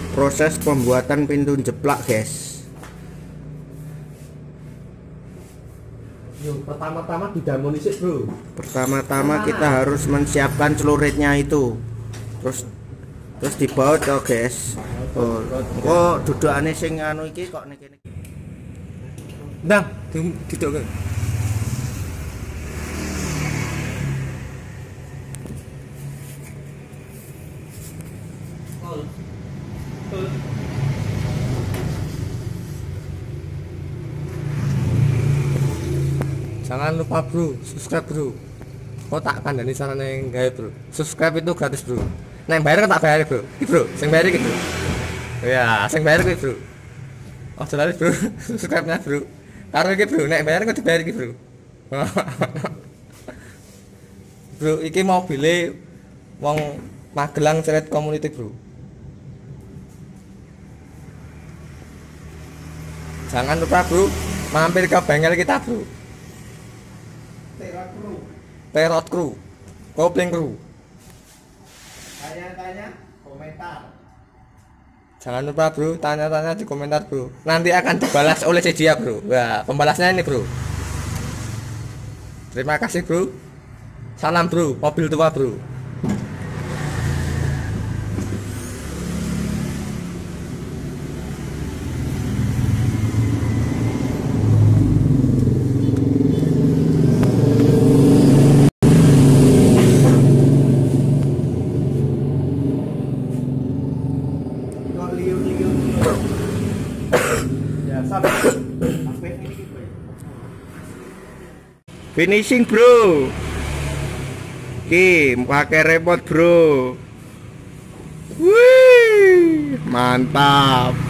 Proses pembuatan pintu jeplak, guys. Yo, pertama-tama didamoni sih, Bro. Pertama-tama kita harus menyiapkan celuritnya itu. Terus dibaut oh, guys. Oh, kok dudukane sing anu iki kok nek kene. Ndang, didok. Jangan lupa bro, subscribe bro. Kok tak kandani carane gawe bro. Subscribe itu gratis bro. Nek bayar kan tak bayar bro. Iki bro, sing bayar iki bro. Ya, sing bayar iki bro. Oh jelas bro, subscribe-nya bro. Karo iki bro, nek bayar kok dibayar iki bro. Bro, iki mobile wong Magelang Cerit Community bro. Jangan lupa bro, mampir ke bengkel kita bro. Terot Crew, Kopling Crew. Tanya-tanya, komentar. Jangan lupa bro, tanya-tanya di komentar bro. Nanti akan dibalas oleh si dia bro. Wah, pembalasnya ini bro. Terima kasih bro. Salam bro, mobil tua bro. Finishing bro. Ki pakai repot bro. Wih, mantap.